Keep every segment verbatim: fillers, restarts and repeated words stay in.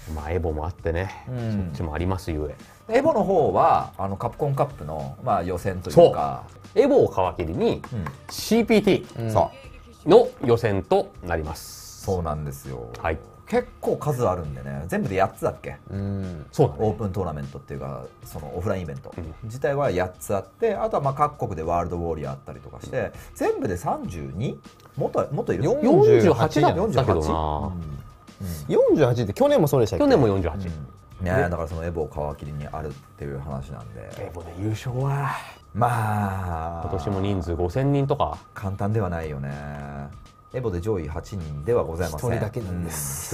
まあエボもあってね、うん、そっちもありますゆえ。エボの方はあのカプコンカップの、まあ、予選というか、 エボを皮切りに シーピーティー の予選となります。 そうなんですよ、 はい、 結構数あるんでね、全部でやっつだっけ、 うん、そうだね、 オープントーナメントっていうかそのオフラインイベント、うん、自体はやっつあって、あとはまあ各国でワールドウォーリアーあったりとかして、うん、全部で さんじゅうに？ もっともっといる？ よんじゅうはちだったけどな。 よんじゅうはちって去年もそうでしたっけ？ 去年もよんじゅうはち、 うんね、だからそのエボを皮切りにあるっていう話なんで、 エボで優勝はまあ今年も人数ごせんにんとか簡単ではないよね。エボで上位はちにんではございません。 ひとりだけなんです。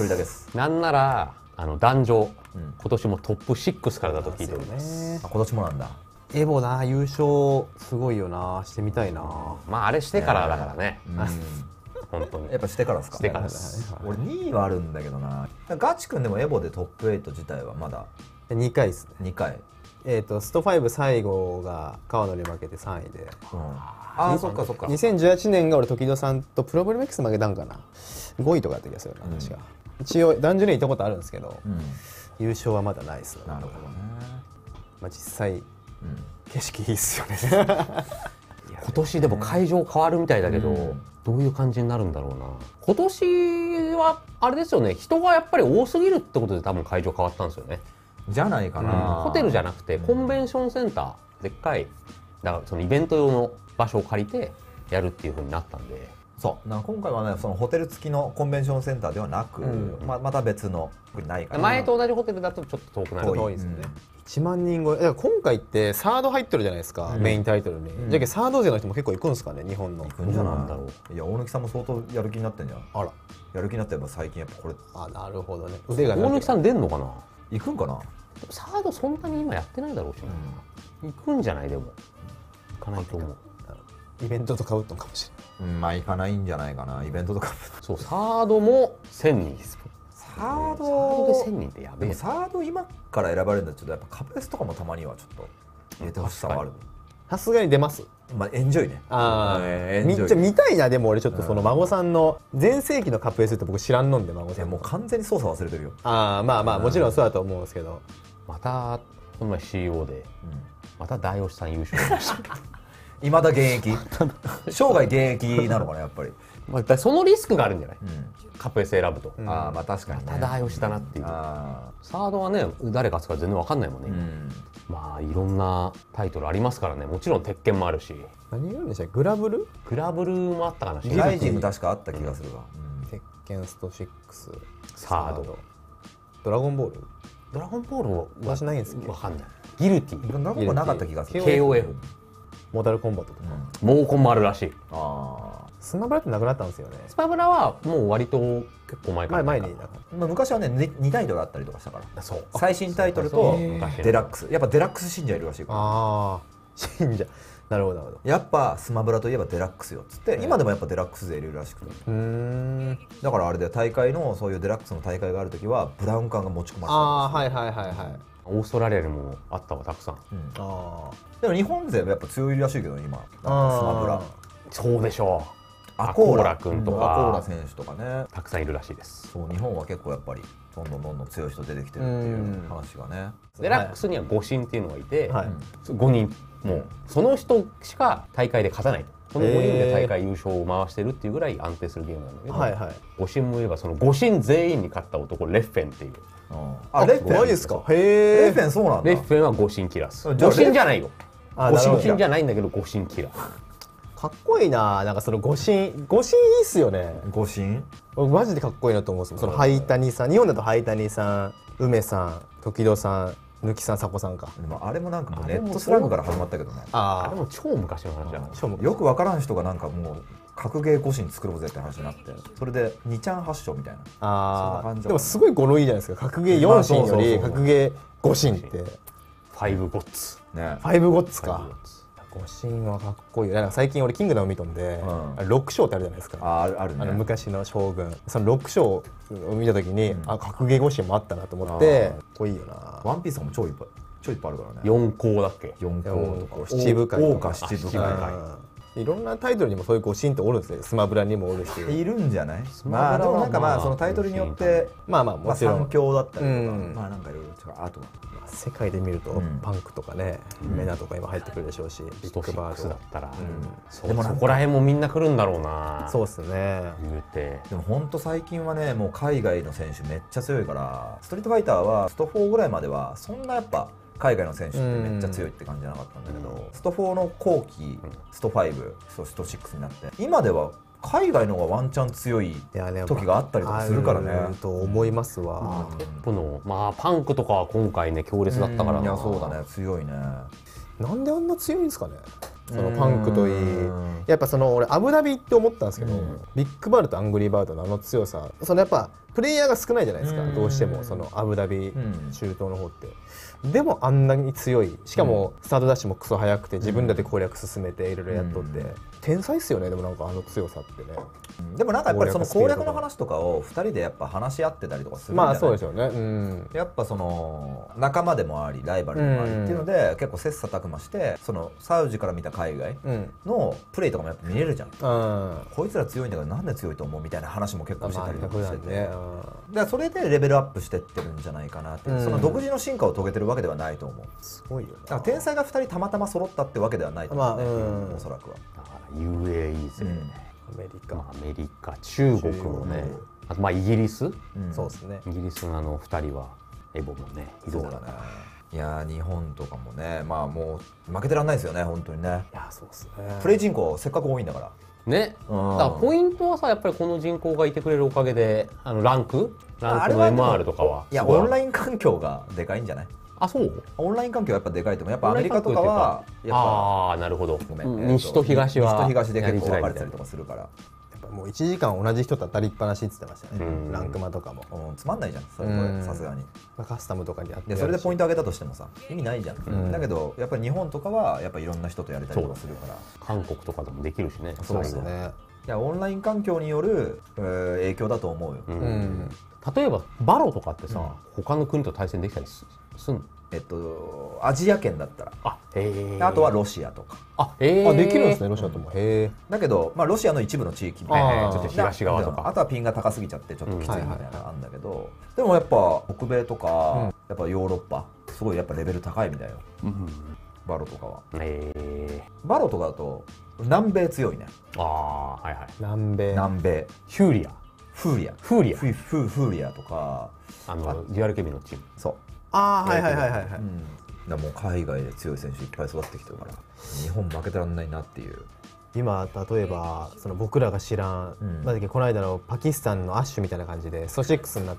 ひとりだけです。 なんならあの男女、うん、今年もトップろくからだと聞いております。 あ、今年もなんだ。 エボな、優勝すごいよな、してみたいな。 まああれしてからだからね。うん本当にやっぱしてからですか。 してからです。 俺にいはあるんだけどな。ガチ君でもエボでトップはち自体はまだにかいですね。 にかい。 えっとストご最後が川野に負けてさんいで。 うん、ああそっかそっか。 にせんじゅうはちねんが俺時戸さんとプロブレム X 負けたんかな。ごいとかやった気がするな、確か。一応男女に行ったことあるんですけど、うん、優勝はまだないですね。 なるほどね。 まあ実際、うん、景色いいっすよね。 今年でも会場変わるみたいだけど、うん、どういう感じになるんだろうな。今年はあれですよね、人がやっぱり多すぎるってことで多分会場変わったんですよね。 じゃないかな、 うん、ホテルじゃなくてコンベンションセンター、でっかいだからそのイベント用の場所を借りてやるっていう風になったんで。 そうな今回はね、そのホテル付きのコンベンションセンターではなく、うん、ま, また別のないかな。 前と同じホテルだとちょっと遠くなる。 遠いですよね、うん、いちまんにん超え。だから今回ってサード入ってるじゃないですか、うん、メインタイトルに、うん、じゃあサード勢の人も結構行くんですかね、日本の。 行くんじゃないだろう。いや大貫さんも相当やる気になってんじゃん。 あら、 やる気になってれば最近やっぱこれ。 あ、なるほどね。腕が大貫さん出んのかな。 行くんかな。 サードそんなに今やってないだろうしな、うん、行くんじゃない。でも行かないと思う。 イベントとかぶったのかもしれない。 うん、まあ行かないんじゃないかな、イベントとか。 そうサードもせんにんです。 サード、サードでせんにんってやべえ。 サード今から選ばれるんだけど、やっぱカプレスとかもたまにはちょっと入れてほしさはある。 さすがに出ます。 まあエンジョイね。 ああ、えー、めっちゃ見たいな。でも俺ちょっとその孫さんの全盛期のカップ エス って僕知らんのんで、孫さんもう完全に操作忘れてるよ。 ああ、まあまあもちろんそうだと思うんですけど、 またこの前 シーイーオー で、うん、また大吉さん優勝しました。 いまだ現役生涯現役なのかなやっぱり。 まあ、そのリスクがあるんじゃない、うん、カップ エス 選ぶと、 うん、ああまあ確かに、ね、 また大吉だなっていう、うん、サードはね誰勝つか全然わかんないもんね、うん、まあいろんなタイトルありますからね。もちろん鉄拳もあるし、 何があるんでしたっけ、グラブルグラブルもあったかな。 ライジング確かあった気がするわ、 うん、鉄拳ストろく、 サード、 ドラゴンボールドラゴンボールは私ないんですけどわかんない。ギルティーなんかなかった気がする。 ケーオーエフ、 モータルコンバットとか、 うん、モーコンもあるらしい。 ああ、スマブラってなくなったんですよね。 スマブラはもう割と結構前から前に、 まあ、昔はねにタイトルあったりとかしたから。 そう最新タイトルとデラックス、やっぱデラックス信者いるらしいから。 ああ、信者、なるほどなるほど。 やっぱスマブラといえばデラックスよっつって、今でもやっぱデラックス勢いるらしくて、うーん、だからあれで大会のそういうデラックスの大会があるときはブラウン管が持ち込まれてたんですよ。 ああ、はいはいはいはい。 オーストラリアにもあったわ、たくさん、うん、 あでも日本勢はやっぱ強いらしいけどね今、なんかスマブラ。 そうでしょう。 アコーラ君とか、 アコーラ選手とかね、たくさんいるらしいです。 そう、日本は結構やっぱりどんどんどんどん強い人出てきてるっていう話がね。 デラックスにはご神っていうのがいて、はい、ごにんもうその人しか大会で勝たないと。そのごにんで大会優勝を回してるっていうぐらい安定するゲームなんだけど、はいはい、ご神も言えばそのご神全員に勝った男レッフェンっていう。 あ、レッフェンですか。へえ。 レッフェンそうなんだ。 レッフェンはご神キラス。ご神じゃないよ。ご神じゃないんだけどご神キラ。 かっこいいな。なんかそのご神、ご神いいっすよね。 ご神？ マジでかっこいいなと思うんですよ。その灰谷さん、日本だと灰谷さん、梅さん、時戸さん、ぬきさん、さこさんか。 でもあれもなんかもうネットスラングから始まったけどね。 ああ、あれも超昔の話だな。 よくわからん人がなんかもう格ゲーご神作ろうぜって話になって、それでにちゃん発祥みたいな。 ああ、でもすごい語呂いいじゃないですか。格ゲーよん神より格ゲーご神って。 ファイブゴッツ。 ね。ファイブゴッツか。ご神はかっこいい。なんか最近俺キングダム見とんで、ロックショーってあるじゃないですか。 ああるね。 あの昔の将軍。そのロックショーを見た時に、あ、格ゲーご神もあったなと思って、かっこいいよな。 ワンピースも超いっぱい超いっぱいあるからね。 四皇だっけ？ 四皇とか七部会。 大岡七部会。 いろんなタイトルにもそういう誤審っておるんですね。スマブラにもおるしいるんじゃない。まあでもなんかまあそのタイトルによってまあまあもちろん三強だったりとか、まあなんかいろいろ違う。あとは世界で見るとパンクとかね、メナとか今入ってくるでしょうし、 ビッグバードだったらでもそこら辺もみんな来るんだろうな。 そうですね。 言うてでも本当最近はねもう海外の選手めっちゃ強いから、ストリートファイターはストフォーぐらいまではそんなやっぱ海外の選手ってめっちゃ強いって感じじゃなかったんだけど、ストフォーの後期ストファイブ、ストシックスになって今では海外の方がワンチャン強い時があったりとかするからね。 と思いますわ。 トップのまあパンクとかは今回ね強烈だったからな。 いやそうだね、強いね。 なんであんな強いんですかね。そのパンクといい、やっぱその俺アブダビって思ったんですけど、ビッグバードとアングリーバードのあの強さ、そのやっぱプレイヤーが少ないじゃないですか、どうしてもそのアブダビ中東の方って。でもあんなに強い、しかもスタートダッシュもクソ速くて自分らで攻略進めていろいろやっとって、天才っすよね。でもなんかあの強さってね。 でもなんかやっぱりその攻略の話とかをふたりでやっぱ話し合ってたりとかするんじゃない。 まあそうですよね、うん、 やっぱその仲間でもありライバルでもありっていうので結構切磋琢磨して、そのサウジから見た海外のプレイとかもやっぱ見れるじゃん、うん、こいつら強いんだけどなんで強いと思うみたいな話も結構してたりとかしてて、ね、うん、だからそれでレベルアップしてってるんじゃないかなって、うん、その独自の進化を遂げてるわけではないと思う。 すごいよな。 だから天才がふたりたまたま揃ったってわけではないと思うね、まあ、うん、おそらくは。 だから ユーエーイー 勢、うん、 アメリカ、 まあ、アメリカ、中国もね、あとまあイギリス、うん、 そうですね。 イギリスのあのふたりはエボもね、 そうだね。いや日本とかもね、まあもう負けてらんないですよね本当にね。 いやそうですね。 プレイ人口せっかく多いんだから。 ね、だからポイントはさやっぱりこの人口がいてくれるおかげで、あのランクランクの エムアール とかは、 いやオンライン環境がでかいんじゃない。 あ、そう。 オンライン環境はやっぱでかいと思う。やっぱアメリカとかはやっぱ、 ああなるほど、 ごめん、 西と東は西と東で結構分かれたりとかするから。 もういちじかん同じ人と当たりっぱなしって言ってましたね、うん、ランクマとかも、 うん、つまんないじゃんそれさすがに。 カスタムとかにあってそれでポイント上げたとしてもさ意味ないじゃん、うん、だけどやっぱり日本とかはやっぱいろんな人とやれたりとかするから、 韓国とかでもできるしね。 そうですね。いやオンライン環境による、えー、影響だと思うよ、うんうん、 例えばバロとかってさ、うん、他の国と対戦できたりするの？ えっと、アジア圏だったら、 あ、へー、 あとはロシアとか、 あ、へー、あ、できるんですねロシアとも、うん、へー。 だけど、まあ、ロシアの一部の地域も、 ちょっと東側とか、 あとはピンが高すぎちゃってちょっときついみたいなのがあるんだけど、でもやっぱ北米とか、うん、やっぱヨーロッパすごいやっぱレベル高いみたいよ、うん、バロとかは。へー。バロとかだと南米強いね。 ああ、はいはい。 南米。 南米。 フーリア。 フーリア。 フーリア。 フーフーフーリアとか、 あのデュアルケミのチーム。 そう。 ああ、はいはいはいはいはい。 だもう海外で強い選手いっぱい育ってきてるから日本負けてらんないなっていう。 今例えばその僕らが知らん、うん、まあ、この間のパキスタンのアッシュみたいな感じでストシックスになって、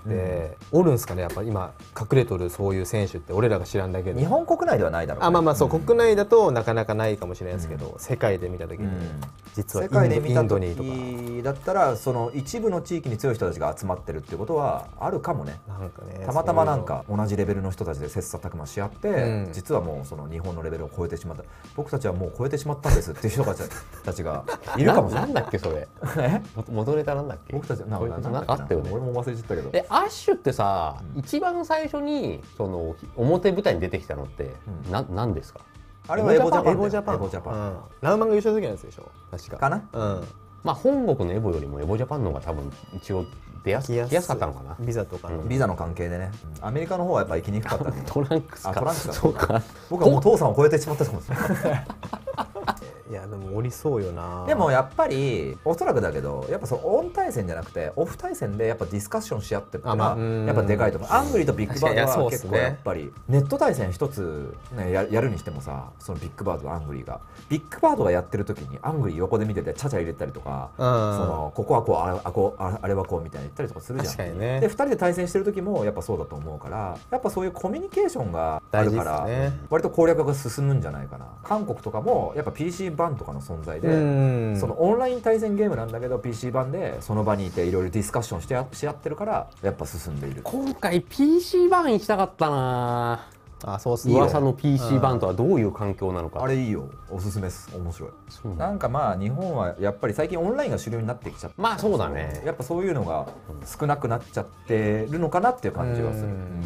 うん、おるんすかねやっぱ今隠れとるそういう選手って俺らが知らんだけで。 日本国内ではないだろうね。 あ、まあまあそう、うん、国内だとなかなかないかもしれないですけど、うん、世界で見た時に、うん、実はインド、世界で見た時だったらその一部の地域に強い人たちが集まってるっていうことはあるかもね。 なんかね、 たまたまなんか同じレベルの人たちで切磋琢磨し合って、うん、実はもうその日本のレベルを超えてしまった、僕たちはもう超えてしまったんですっていう人たちがいるかもしれない。 なんだっけそれ。え？元ネタなんだっけ？ 僕たちなんかなんかあったよね。 俺も忘れちゃったけど。 え、アッシュってさ、うん、一番最初にその表舞台に出てきたのって、うん、ななんですか？ あれはエボジャパン。 エボジャパン。エボジャパン。ラウマンが優勝する時のやつでしょ。確か。 かな？ うん。 まあ本国のエボよりもエボジャパンの方が多分一応出やすやすかったのかな。 ビザとかの、 ビザの関係でね。アメリカの方はやっぱ行きにくかったね。 トランクスか。 あ、トランクスか。 そうか。 僕はもう父さんを超えてしまったと思うんですよ。 いやでもおりそうよな。 でもやっぱりおそらくだけどやっぱそうオン対戦じゃなくてオフ対戦でやっぱディスカッションし合ってるから、まあ、やっぱでかいと思う。アングリーとビッグバードは結構やっぱりネット対戦一つ、ね、や, やるにしてもさ、そのビッグバードとアングリーがビッグバードがやってる時にアングリー横で見ててチャチャ入れたりとか、そのここはこう あ, あ, こうあれはこうみたいな言ったりとかするじゃん。 確かにね。 でふたりで対戦してる時もやっぱそうだと思うから、やっぱそういうコミュニケーションがあるから、ね、割と攻略が進むんじゃないかな。韓国とかもやっぱ ピーシー 版とかの存在で、そのオンライン対戦ゲームなんだけど ピーシー 版でその場にいていろいろディスカッションしてやし合ってるからやっぱ進んでいる。 今回 ピーシー 版行きたかったな。 あ、そうっすね。 噂の ピーシー 版とはどういう環境なのか。 あれいいよ、おすすめです。面白い。なんかまあ日本はやっぱり最近オンラインが主流になってきちゃって、 まあそうだね、 やっぱそういうのが少なくなっちゃってるのかなっていう感じはする。うん、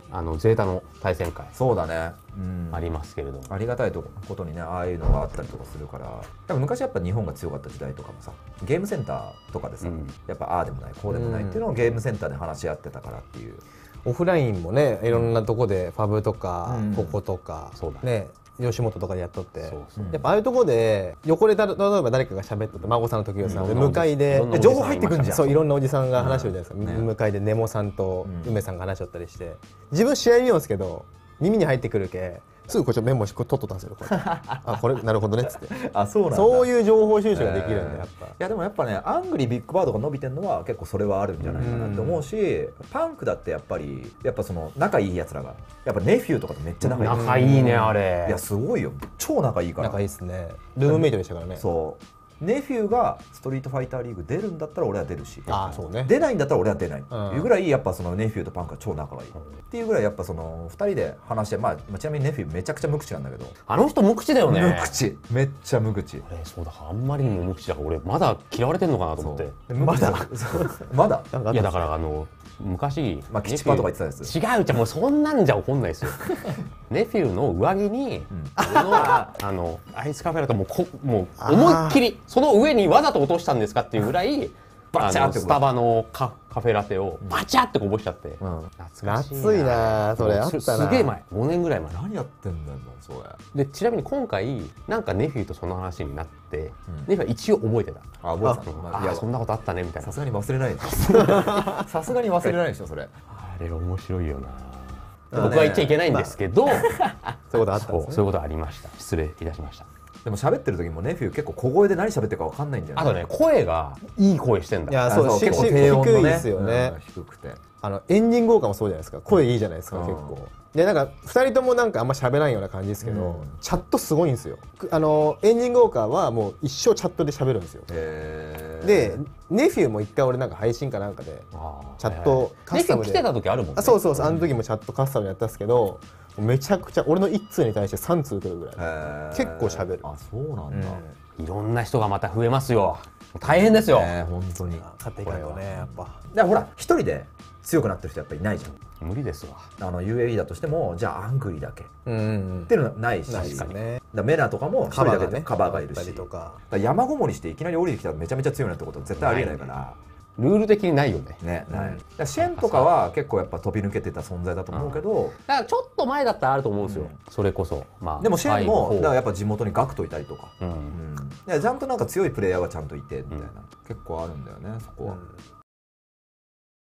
あのゼータの対戦会そうだね、うん、 ありますけれども、 ありがたいことにねああいうのがあったりとかするから、やっぱ昔やっぱ日本が強かった時代とかもさゲームセンターとかでさ、うん、やっぱああでもないこうでもないっていうのをゲームセンターで話し合ってたからっていう、 オフラインもねいろんなとこでファブとかココとか、うん、ね吉本とかでやっとって、そうそう、やっぱああいうところで横で例えば誰かが喋ってて孫さんの時代さんで向かいで情報入ってくるんじゃん、 そういろんなおじさんが話してるじゃないですか、ね、向かいでネモさんと梅さんが話しちゃったりして、自分試合見ようんですけど耳に入ってくるけすぐこっちメモし取っとったんですよこれあこれなるほどねっつってあそうなんだ、 そういう情報収集ができるんだやっぱ、いやでもやっぱねアングリービッグバードが伸びてるのは結構それはあるんじゃないかなって思うし、パンクだってやっぱりやっぱその仲いいやつらがやっぱネフューとかとめっちゃ仲いい、 仲いいねあれ、 いやすごいよ超仲いいから、 仲いいっすね、ルームメイトでしたからね、 そうネフューがストリートファイターリーグ出るんだったら俺は出るし、 あそうね、 出ないんだったら俺は出ないっていうぐらいやっぱそのネフューとパンクが超仲がいいっていうぐらいやっぱそのふたりで話して、まあちなみにネフューめちゃくちゃ無口なんだけど、 あの人無口だよね、 無口めっちゃ無口、 えー、そうだからあんまりにも無口だから俺まだ嫌われてんのかなと思って、 まだまだいやだからあの昔、 まあ、キチパとか言ってたやつ違うじゃんもうそんなんじゃ怒んないですよネフューの上着に、うん、のあのアイスカフェラともうこもう思いっきりその上にわざと落としたんですかっていうぐらいバチャってスタバの カ, カフェラテをバチャってこぼしちゃって、うん、 懐いなそれあったな、 すげえ前ごねんぐらい前、 何やってんだよそれでちなみに今回なんかネフューとその話になって、うん、ネフューは一応覚えてた、 あ覚えてた、 まあ、いやそんなことあったねみたいな、 さすがに忘れないさすがに忘れないでしょそれ、 あれ面白いよな、僕は言っちゃいけないんですけど、まあ、 そういうことあったんですね、 そういうことありました、失礼いたしました。 でも喋ってる時もネフュー結構小声で何喋ってるか分かんないんじゃない？ あとね声がいい声してんだ。 いやそう結構低音のね、低いですよね、 うん、低くてあのエンディング効果もそうじゃないですか、声いいじゃないですか、うん、結構でなんかふたりともなんかあんま喋らんような感じですけど、うん、チャットすごいんですよ。あのエンディングウォーカーはもう一生チャットで喋るんですよ。でネフューも一回俺なんか配信かなんかでチャットカスタムで来てた時あるもんね。 あそうそうそう、あの時もチャットカスタムでやったんですけど、めちゃくちゃ俺のいっ通に対してさん通来るぐらい結構喋る。 あそうなんだ、 うん、いろんな人がまた増えますよ。大変ですよ、 ね、本当に勝っていかないよねやっぱ。 だからほら一人で強くなってる人やっぱりいないじゃん。 無理ですわ。 あの ユーエーイー だとしてもじゃあアングリーだけ、うんうん、っていうのはないし、 確かにね、 だメナとかも一人だけでカバーがいるし、 とか山ごもりしていきなり降りてきたらめちゃめちゃ強いなってことは絶対ありえないから。 ルール的にないよね。 ね、ない。うん、シェンとかは結構やっぱ飛び抜けてた存在だと思うけど、 だからちょっと前だったらあると思うんですよ。うん、それこそ。 まあでもシェンもだからやっぱ地元にガクトいたりとか、うんうん、ちゃんとなんか強いプレイヤーがちゃんといてみたいな、うん、結構あるんだよねそこは。うん